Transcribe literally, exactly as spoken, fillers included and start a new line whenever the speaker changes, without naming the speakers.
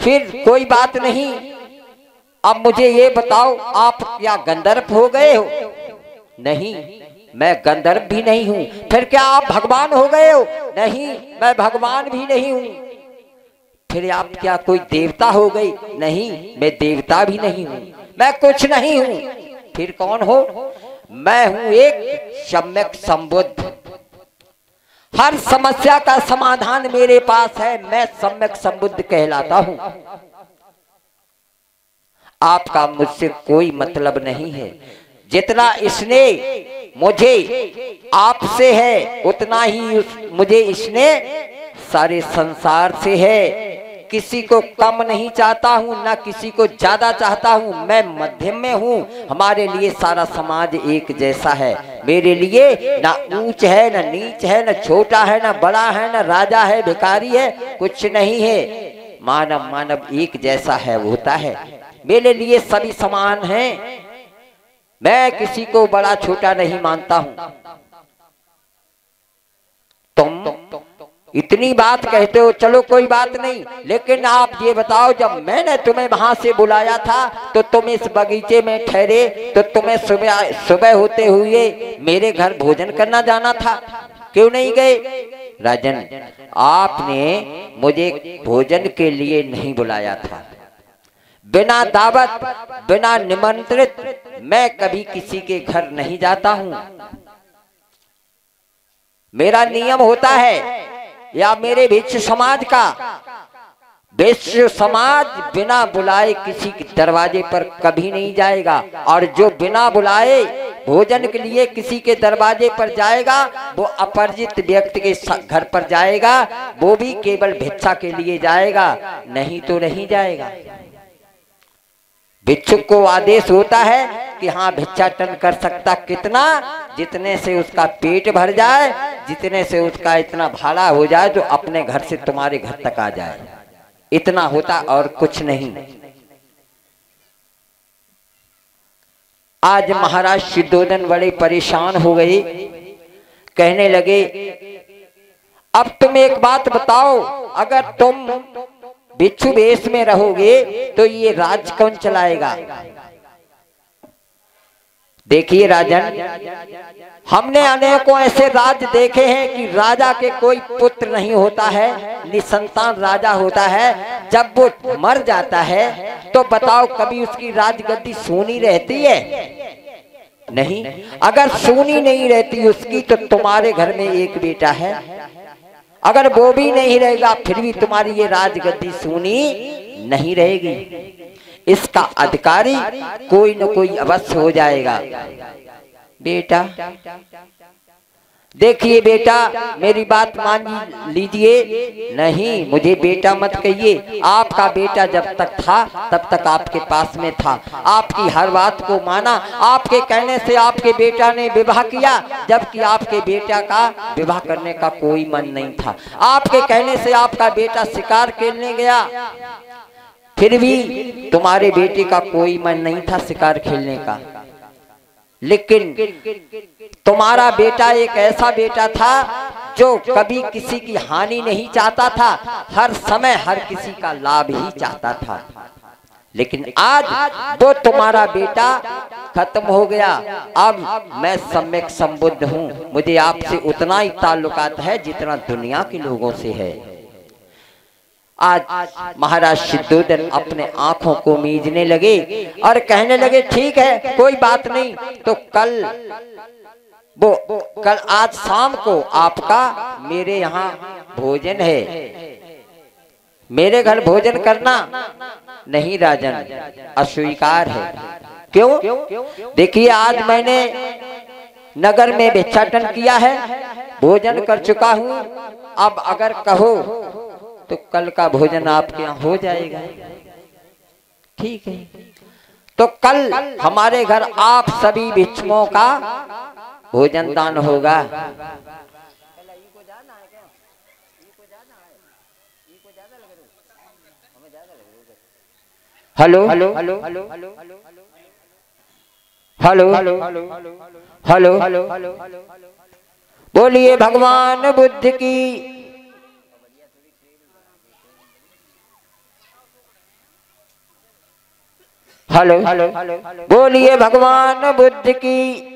फिर कोई बात नहीं। अब मुझे ये बताओ, आप क्या गंधर्व हो गए हो? नहीं, मैं गंधर्व भी नहीं हूँ। फिर क्या आप भगवान हो गए हो? नहीं, मैं भगवान भी नहीं हूँ। फिर आप क्या कोई देवता हो गई? नहीं, मैं देवता भी नहीं हूँ, मैं कुछ नहीं हूँ। फिर कौन हो? मैं हूँ एक सम्यक संबुद्ध। हर समस्या का समाधान मेरे पास है, मैं सम्यक संबुद्ध कहलाता हूँ। आपका मुझसे कोई मतलब नहीं है। जितना स्नेह मुझे आपसे है उतना ही उस, मुझे इसने सारे संसार से है। किसी को कम नहीं चाहता हूँ, ना किसी को ज्यादा चाहता हूँ, मैं मध्यम में हूँ। हमारे लिए सारा समाज एक जैसा है। मेरे लिए ना ऊंच है, ना नीच है, ना छोटा है, ना बड़ा है, ना राजा है, भिखारी है, कुछ नहीं है। मानव मानव एक जैसा है, होता है। मेरे लिए सभी समान हैं। मैं किसी को बड़ा छोटा नहीं मानता हूँ। तुम इतनी बात कहते हो, चलो कोई बात नहीं, लेकिन आप ये बताओ, जब मैंने तुम्हें वहां से बुलाया था तो तुम इस बगीचे में ठहरे, तो तुम्हें सुबह सुबह होते हुए मेरे घर भोजन करना जाना था, क्यों नहीं गए? राजन, आपने मुझे भोजन के लिए नहीं बुलाया था। बिना दावत, बिना निमंत्रित मैं कभी किसी के घर नहीं जाता हूँ। मेरा नियम होता है, या मेरे भिक्षु समाज का, भिक्षु समाज बिना बुलाए किसी के दरवाजे पर कभी नहीं जाएगा। और जो बिना बुलाए भोजन के लिए किसी के दरवाजे पर जाएगा, वो अपरिचित व्यक्ति के घर पर जाएगा, वो भी केवल भिक्षा के लिए जाएगा, नहीं तो नहीं जाएगा। भिक्षुक को आदेश होता है कि हाँ, भिक्षाटन कर सकता कितना, जितने से उसका पेट भर जाए, जितने से उसका इतना भाड़ा हो जाए तो अपने घर से तुम्हारे घर तक आ जाए, इतना होता और कुछ नहीं। आज महाराज शुद्धोधन बड़े परेशान हो गए, कहने लगे, अब तुम एक बात बताओ, अगर तुम भिक्षु वेश में रहोगे तो ये राज कौन चलाएगा? देखिए राजन, हमने अनेकों ऐसे राज देखे हैं कि राजा के कोई पुत्र नहीं होता है, निसंतान राजा होता है। जब वो मर जाता है तो बताओ, कभी उसकी राजगद्दी सोनी रहती है? नहीं। अगर सोनी नहीं रहती उसकी, तो तुम्हारे घर में एक बेटा है, अगर वो भी नहीं रहेगा फिर भी तुम्हारी ये राजगद्दी सोनी नहीं रहेगी। इसका अधिकारी कोई न कोई अवश्य हो जाएगा। बेटा देखिए, बेटा मेरी बात मान लीजिए। नहीं, मुझे बेटा मत कहिए। आपका बेटा जब तक था तब तक आपके पास में था, आपकी हर बात को माना। आपके कहने से आपके बेटा ने विवाह किया, जबकि आपके बेटा का विवाह करने का कोई मन नहीं था। आपके कहने से आपका बेटा शिकार खेलने गया, फिर भी तुम्हारे बेटे का कोई मन नहीं था शिकार खेलने का। लेकिन तुम्हारा बेटा एक ऐसा बेटा था जो कभी किसी की हानि नहीं चाहता था, हर समय हर किसी का लाभ ही चाहता था। लेकिन आज वो तुम्हारा बेटा खत्म हो गया। अब मैं सम्यक संबुद्ध हूँ, मुझे आपसे उतना ही ताल्लुकात है जितना दुनिया के लोगों से है। आज महाराज शुद्धोधन अपने आंखों को मीजने लगे और कहने लगे, ठीक है कोई बात नहीं, तो कल वो कल आज शाम को आपका मेरे यहाँ भोजन है, मेरे घर भोजन करना। नहीं राजन, अस्वीकार है। क्यों? देखिए, आज मैंने नगर में भिक्षाटन किया है, भोजन कर चुका हूँ। अब अगर कहो तो कल का भोजन आपके यहाँ हो जाएगा। ठीक है, तो कल हमारे घर आप सभी भिक्षुओं का भोजन दान होगा। Hello hello hello hello hello hello, बोलिए भगवान बुद्ध की। हेलो, बोलिए भगवान बुद्ध की।